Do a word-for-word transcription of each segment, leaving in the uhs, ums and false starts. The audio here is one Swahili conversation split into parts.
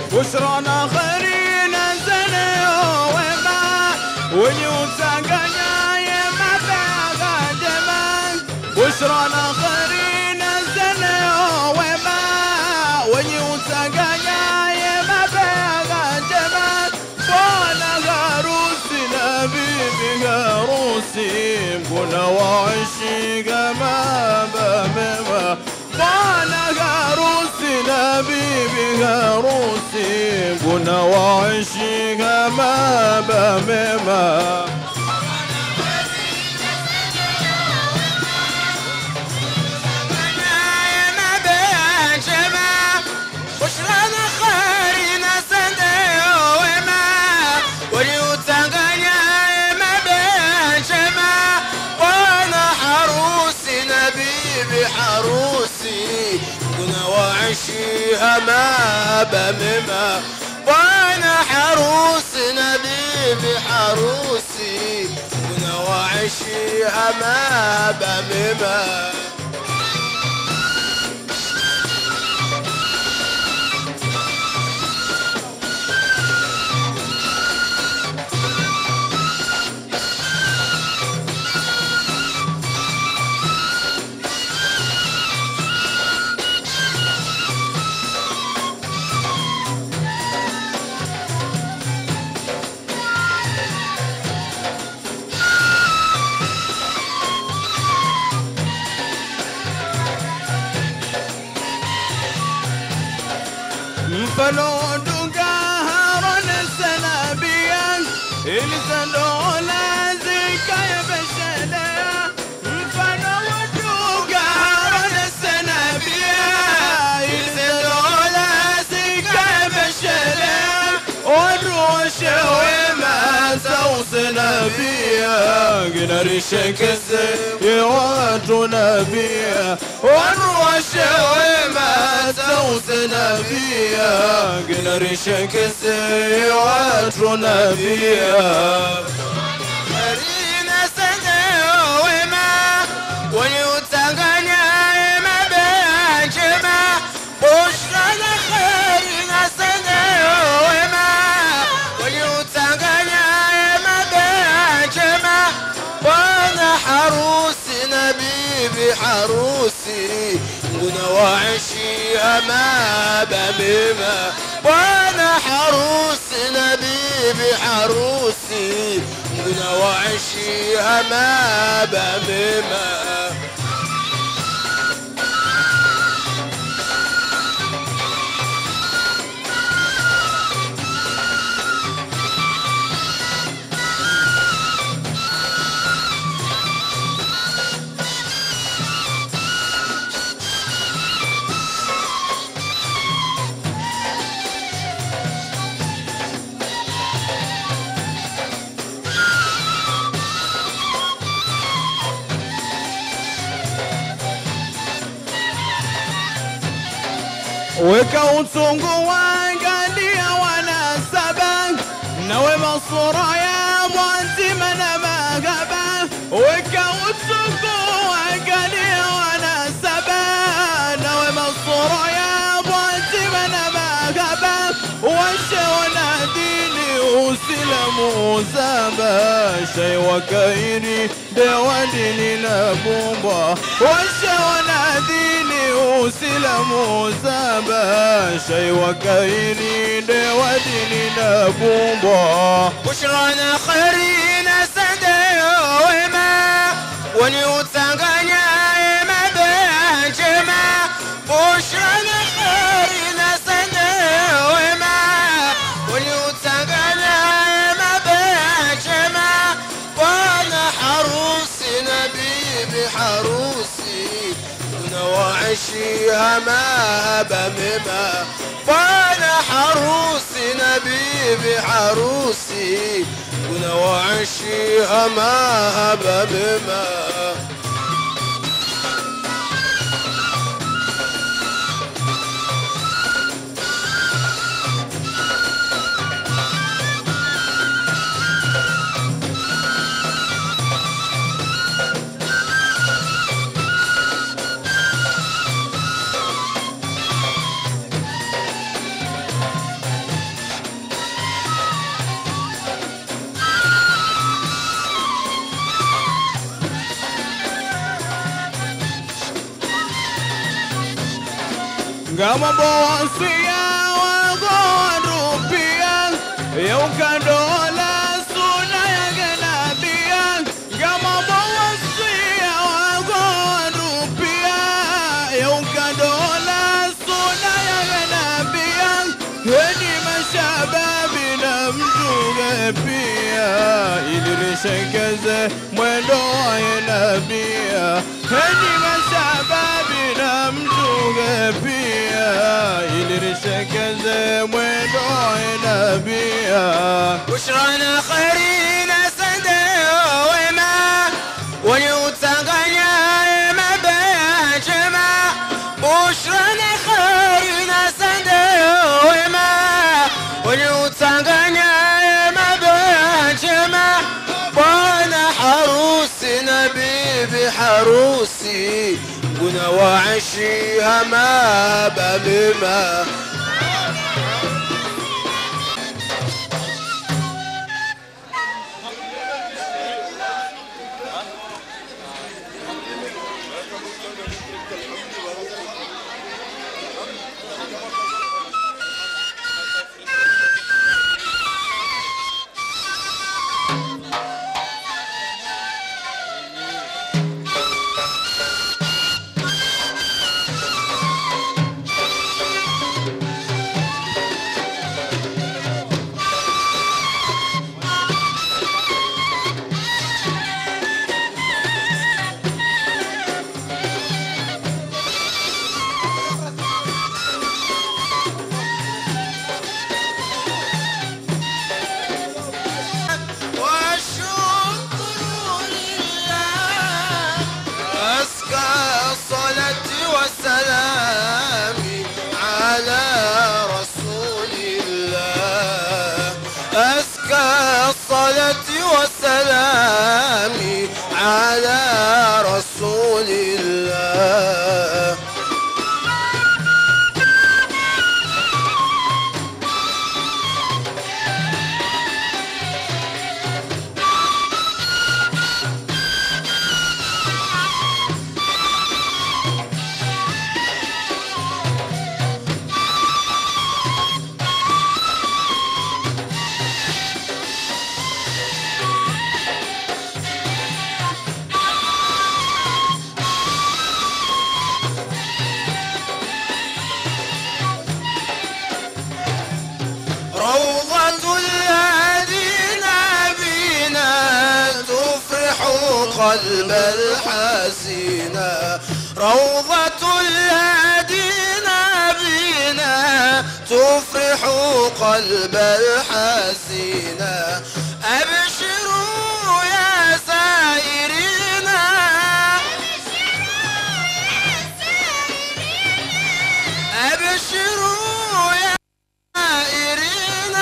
وشرانا خيرين زني وما ونيوتاقنا يما بيغا جمان وشرانا خيرين زني وما ونيوتاقنا يما بيغا جمان وانا غاروسي نبيبي غاروسي مكونا وعشي ما بمما وانا غاروسي نبيبي غاروسي مكونا وعشي ما بمما وشرانا خيرين سنة وما وليوتاقنا ما بينشما وانا حروسي نبيبي حروسي كنا وعشيها ما بمما وانا حروسي نبيبي حروسي كنا وعشيها ما بمما فلو دقاهر السنابيا الزلولا زكايا بشليا فلو دقاهر السنابيا الزلولا زكايا بشليا والروش وما توصنا بيا قنا ريشك الزي واتونا بيا والروش وما توصنا بيا قنا ريشك الزي واتونا بيا رينا سنة وما وليوتاقنا ما بينجما بشرنا خيرنا سنة وما وليوتاقنا ما بينجما وانا حروسي نبيبي حروسي كنا وعشيها ما بمما وانا حروسي نبيبي حروسي كنا وعشيها ما بمما وكوتونغو وانغاليا وانا سبان نوي مصورة يا موانتي منا مغابا وكوتونغو وانغاليا وانا سبان نوي مصورة يا موانتي منا مغابا وشونا ديني وسلمو زابا شي وكايني دواني لبومبا وشونا ديني وسلمو زابا شي وكايني دواني لبومبا بشرانا خيرين سنة وما وليوتاقنا ما بينجما بشرانا خيرين سنة وما وليوتاقنا ما بينجما وانا حروسي نبيبي حروسي كنا وعشيها ما بمما وانا حروسي نبيبي حروسي كنا وعشيها ما بمما قام بوصية وقوان روبيا يوكا دولا سونا يا جنابيا قام بوصية وقوان روبيا يوكا دولا سونا يا جنابيا هني ما شبابنا مجوغة بيا ilirishekeze mwendo wa nabia heni mashababi na mtuge pia ilirishekeze mwendo wa nabia bushrana khairina sande wema waliutanganya mabaya jema bushrana khairina sande wema waliutanganya حروسي قنا وعشيها ما بمما والسلام على رسول الله قلب الحزينة روضة الهادين بنا تفرح قلب الحزينة أبشروا يا سائرين أبشروا يا سائرين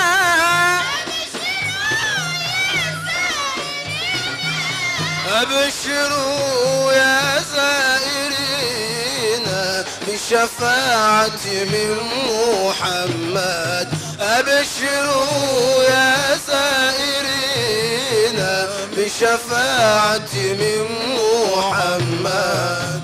أبشروا يا زائرين بشفاعة من محمد أبشروا يا زائرين بشفاعة من محمد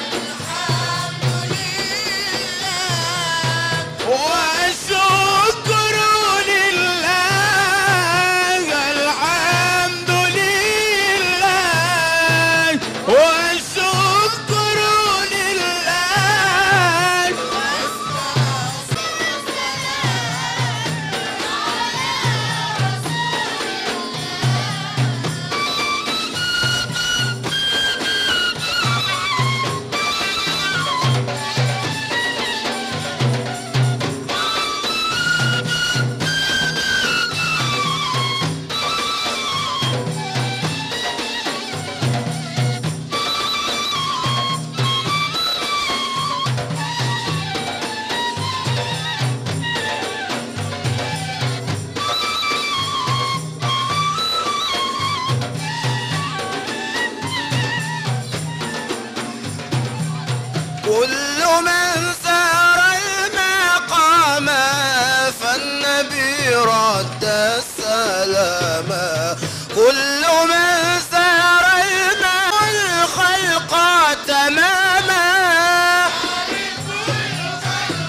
كل من سار المقام فالنبي رد السلام كل من سار الخلق تماما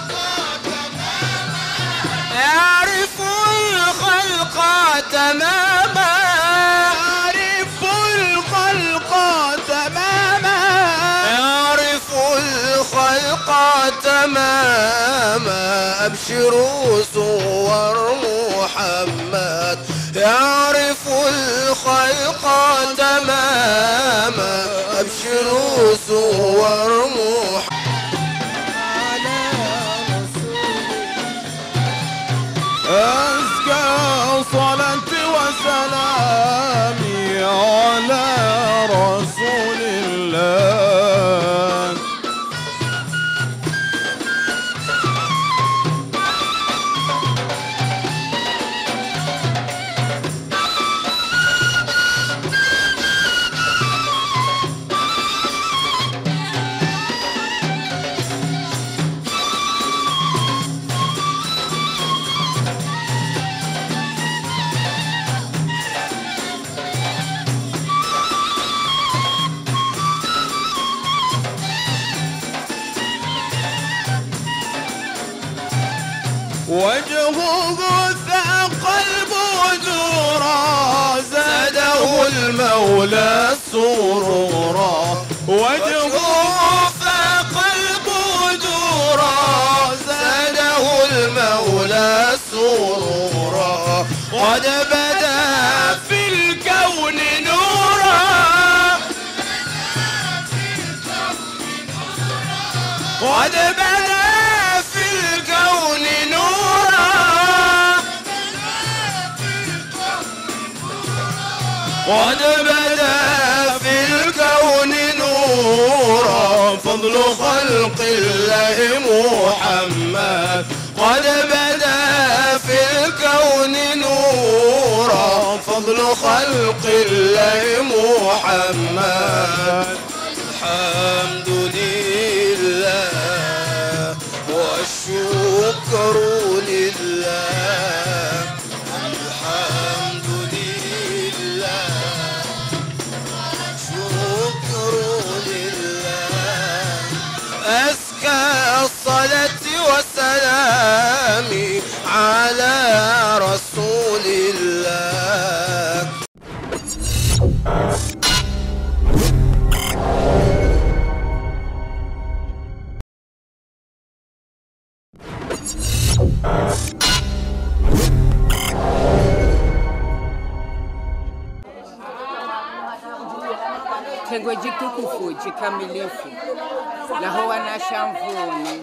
تماما يعرف الخلق تماما يعرف الخلق تماما أبشروا صور محمد يعرف الخلق تماما أبشروا صور محمد أزكى صلاة وسلامي على رسول الله وجهه ذاق البدورا زاده المولى سرورا وجهه فاق البدورا زاده المولى سرورا قد بدا في الكون نورا قد بدا في الكون نورا قد بدا في الكون نورا فضل خلق الله محمد قد بدا في الكون نورا فضل خلق الله محمد الحمد لله والشكر لله الحمد لله والشكر لله أزكى الصلاة والسلام على رسول الله Tengo jitukufu jikamilifu laho wanasha mvuni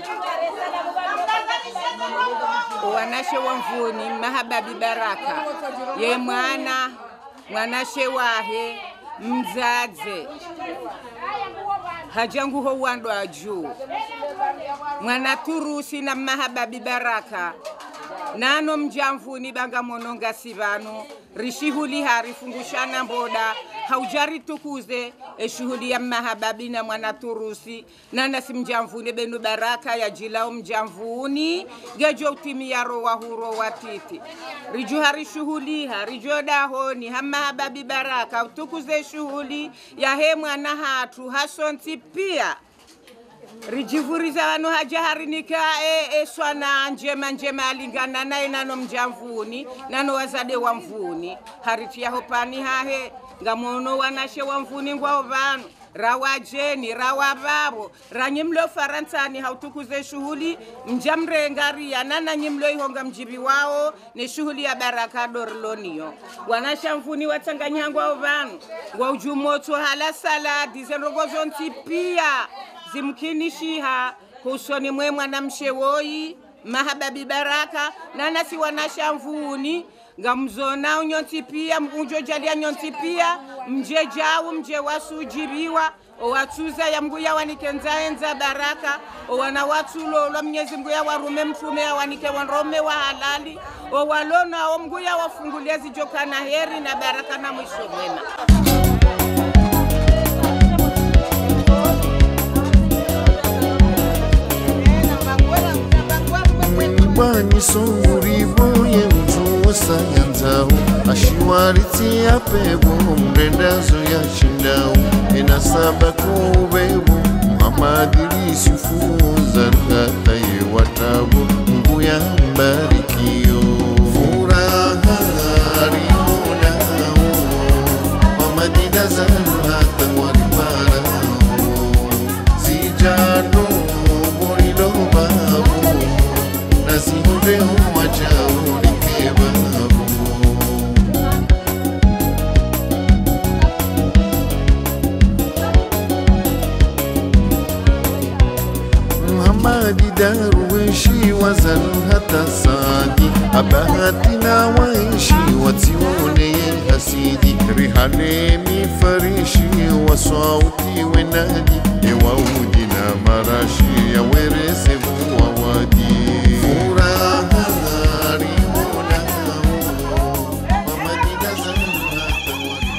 wanashe wa mvuni mahababi baraka ye mwana mwanashe wahe mzaze hajangu ho wando ajuu mwana turusi na mahababi baraka nano mjamvuni banga mononga sivano rishihuli harifungushana mboda haujari tukuze eshuhuli ya mahababi na mwana turusi nana simjamvuni benu baraka ya jilao mjamvuni gejo utimi ya rowa huro watiti riju harishuhuli harijo dahoni hamahababi baraka utukuze shuhuli ya he mwana hatu hasonti pia rijivuriza wanu hajaharinika e, e swana njema njema alingana na inano mjamvuni nano wazade wa mvuni haritia hopani hahe ngamono wanashe wa mvuni ngwao vanu rawa jeni rawa babo ranyimlo faransani hautukuze shuhuli mjamrengari ya nana nyimlo ihonga mjibi wao ni shuhuli ya baraka dorlonio wanasha mvuni watanganya ngwao vanu ngwa ujumoto hala saladi zenrogozo ntipia zimkinishiha kusoni mwe mwana mshewoi mahababi baraka nana si wanasha mvuni ngamzona unyonti pia mgunjo jalia nyonti pia mje jawu mje wasujibiwa owatuza ya mguya wanikenza enza baraka owana watu lolo mnyezi mguya warume mtume wanike wanrome wa halali owalona o mguya wafungulia zijokana heri na baraka na mwisho mwema. Bani suri boye utuosa yanzao ashiwariti ya pebo mrendazo ya shindao enasaba kubebu Muhammadi sifuza ngata ye watabu Mungu ya mbarikio furaha harimo wajao nikebabu Muhammadi Darwishi wazanu hata sadi abahati na waishi watione hasidi rihale mifarishi wa sauti wenadi ewaudi na marashi ya werese wa wadi furaha rimona Muhammadi dazanu hata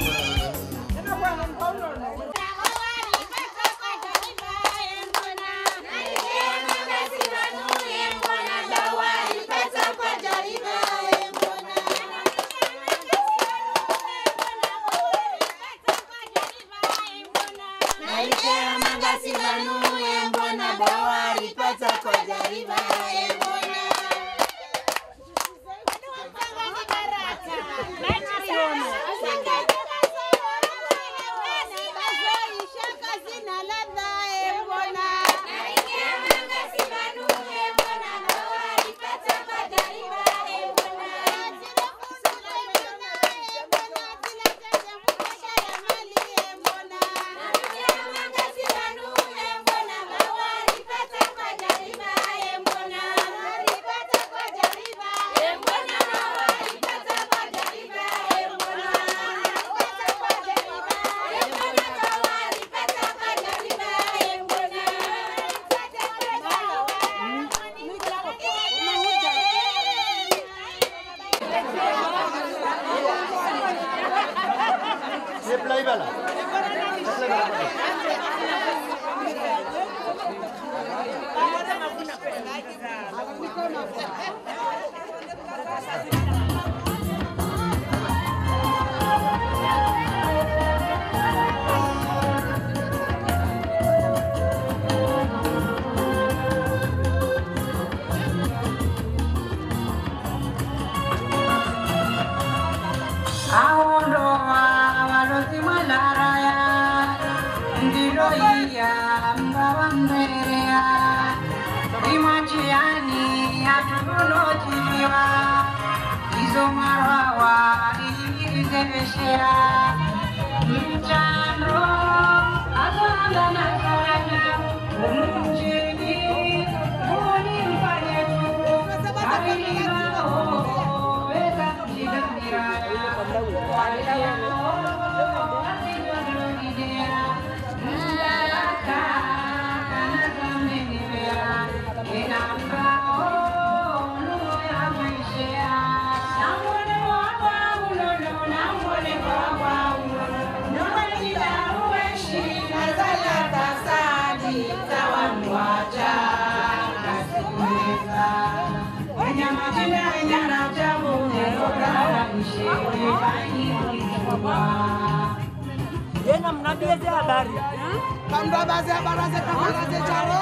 Yena mnabieze habari. Kamda baze habari za kamera za charo.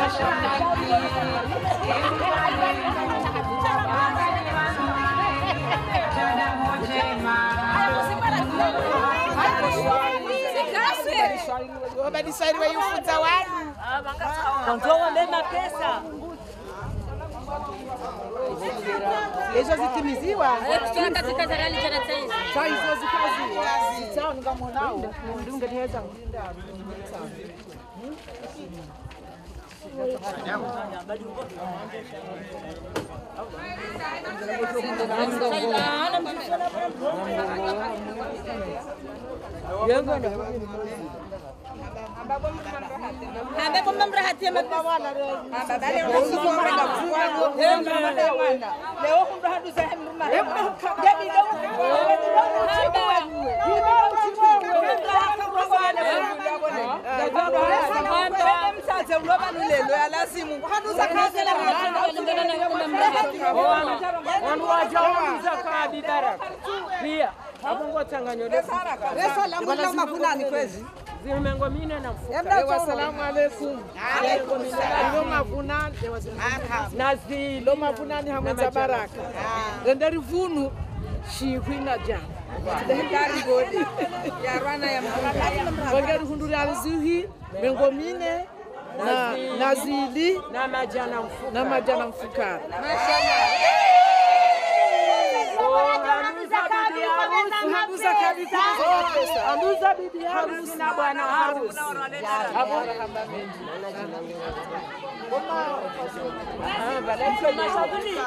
Wabadisairi wayufunza watu. Kontoa mema pesa. Hizo zitimiziwa. Kutoka katika zarali jana taizi. Sasa hizo zikazi. Sawa ningamwonao. Ndunge teza. Ambe kwa mamrahati ya mabwana. Abadali unasoma kwenda kufungwa. Leo kumbe hadu sehemu mama. Jadi leo. Msaje uloba nilelo ya lazimu. Hadu zakazi la Wandu wajawaza kwa bidara. Pia hapo ngochanganywa leo. Resa la mwana mafunani kwezi. Zimengo mine na mfuka. Yamda assalamu alaikum. Alaikum salam. Lo mafunani nazi lo mafunani hamza baraka. Renderi vunu shikwina jana. Ndari godi. Ya rwana ya mwana. Wangeri hunduri alizuhi mengo mine na nazili na majana mfuka. Na majana mfuka. Haruza kabisa. Haruza bibi harusi na bwana harusi. Hapo ah bale mashaduni.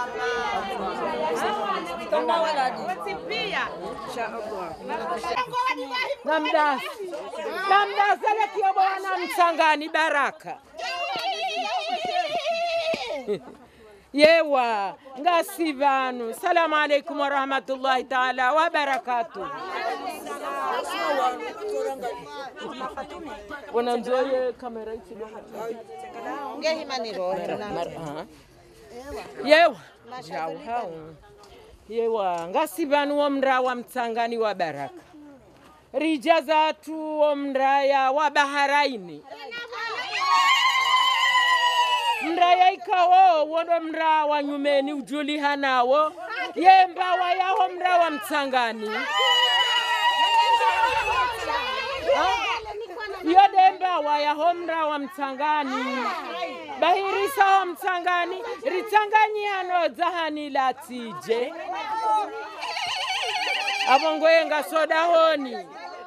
Kama waladi. Pia. Inshallah. Namda. Namda zale kio bwana mchangani baraka. Yewa ngasivanu. Salamu alaikum wa rahmatullahi ta'ala wa barakatuh. Wananzoye kamera hizi ngehi maniro. Yewa jao hao. Yewa ngasivanu wa mra wa mtangani wa baraka. Rijazatu wa mraya wa baharaini. Mraya ikawo wono mra wa nyumeni ujulihanawo yemba wa yaho mra wa mtangani yodemba wa yaho mra wa mtangani bahirisa wa mtangani ritanganyi hano zahani latije abongoyenga soda honi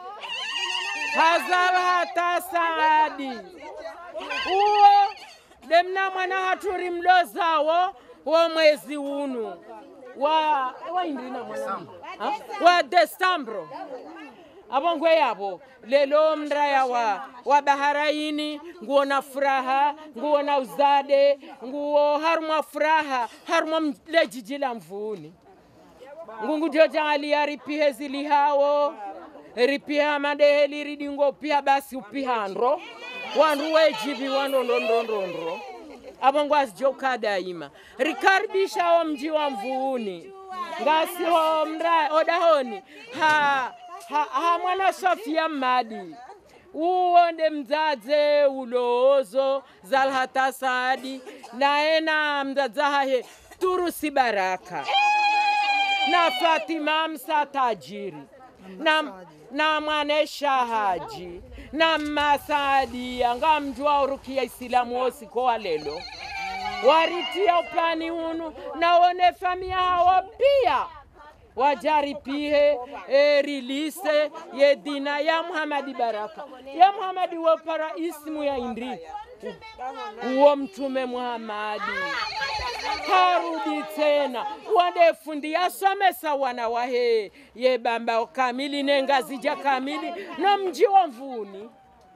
hazal hata saadi uo demna mwana haturi mlozawo wa mwezi unu wa wa indina mwana wa Desambro abongwe yabo lelo mraya wa wa baharaini nguona furaha nguona uzade nguo harumwa furaha harumwa lejijila mvuni ngungu joja aliyaripihe zilihawo ripiha madeheli ridingo pia basi upihandro wandu wejibi wanondondondondro abongwa joka daima rikaribisha wa mji wa mvuuni ngasi ho mra odahoni ha ha, ha mwana Sofia Madi uonde mzaze ulozo zalhata saadi naena mzazahe turusi baraka na Fatima msa tajiri na na mwanesha haji na masadi anga mjua urukia Islamu osi kwa lelo waritia upani hunu na one famia hawa pia wajari pihe e, rilise ye dina ya Muhammadi baraka ya Muhammadi wapara ismu ya indri uo mtume Muhammadi harudi tena wande fundi asomesa wana wahe ye bamba kamili nengazija kamili na mji wa mvuni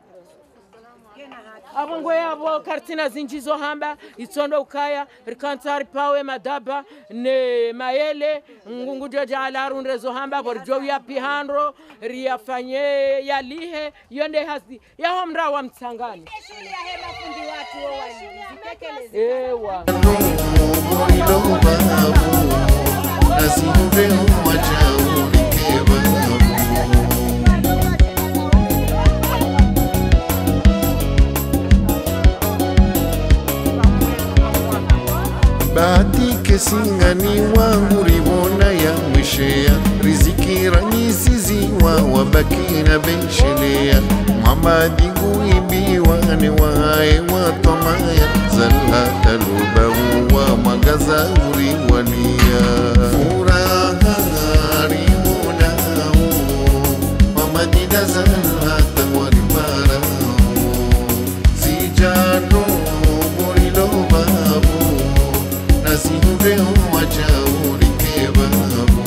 abongo yabo kartina zinjizo hamba itondo ukaya rikantari pawe madaba ne mayele ngungu joja alarunrezo hamba borjo ya pihandro riafanye yalihe yonde hasi ya homra wa mtangani ewa singani wangu ribona ya mwishea riziki ranyisiziwa wabakina benshelea Muhammadi nguibiwa ni wae watomaya zalla talubahu wa magaza uri walia furaha rimunao Muhammadi dazalla tawari parao zijano borilo babu nasihubeho wachauri kebabu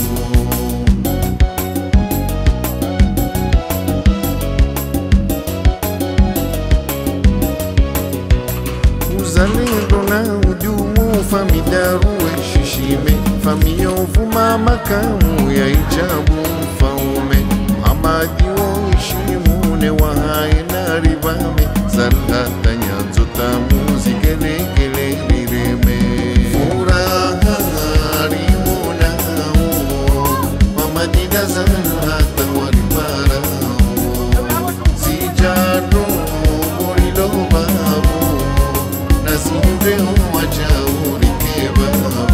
uzalendo na ujumu famidaru shishime famiovu makamu ya ijabu faume Muhammadi woishimune wahaye na ribame zalhata nyanzo tamu zigelegele rireme furaha rimunao Muhammadi dazalhata wariparao zijano borilo babu nasihubeho wachauri kebabu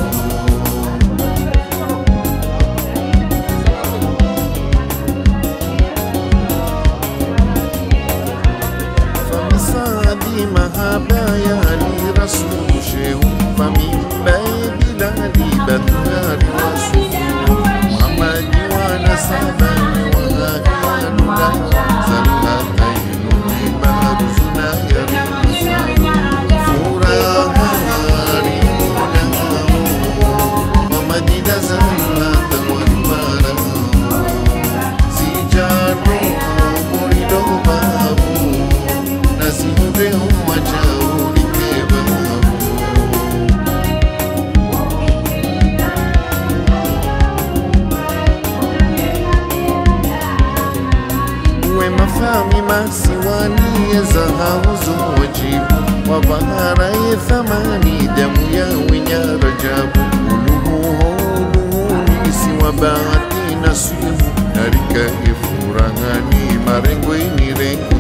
famisadi mahabaya li rasulu shehu famimbae bilali batulari wasufu Muhammadi wana sabani wahahiyalula zalhata inuni baruzuna yarimusa furaha rimunao Muhammadi dazalhata wariparao zijano borilo babu nasihubeho wachauri kebabu uwe mafami masiwani zahauzo wajibu wabahara ye thamani damu ya wenya rajabu uluhuho uluhuni siwa bahati nasibu narika ifurangani marengwe ni rengu